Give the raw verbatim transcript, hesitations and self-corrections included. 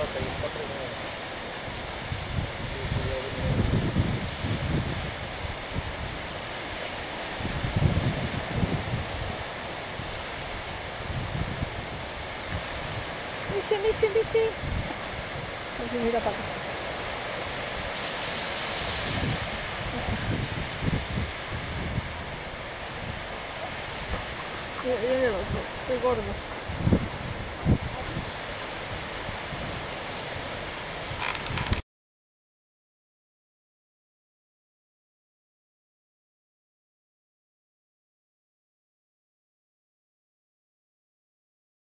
pelota y está primero. Misi, misi, misi. Misi, mira para acá. Mira, mira, estoy gordo.